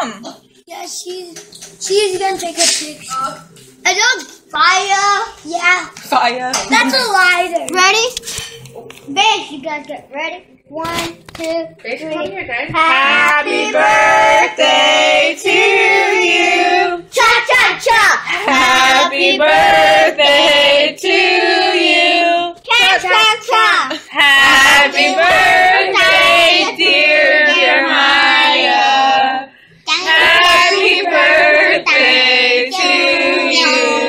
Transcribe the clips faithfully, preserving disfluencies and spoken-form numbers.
mom. Yeah, she's she's gonna take a picture. Uh, I don't fire. Yeah. Fire. That's a lighter. Ready? Babe, you gotta get ready. One, two, three. Happy birthday to you. Cha cha cha. Happy birthday to you. Cha cha cha. Happy birthday, dear Jeremiah. Happy birthday to you.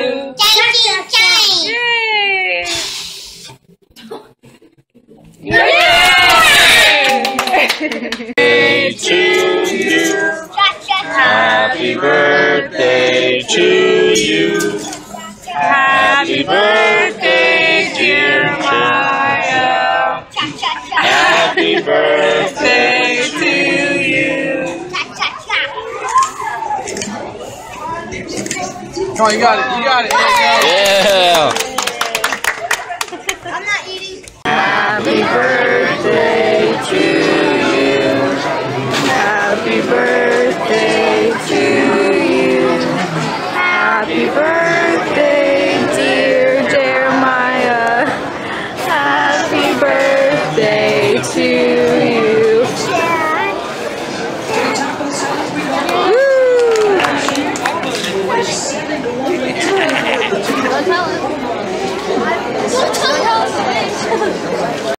Yay! Yay! To you. Happy birthday to you. Happy birthday, dear Maya. Happy birthday to you. Come on, you got it. You got it. Yeah.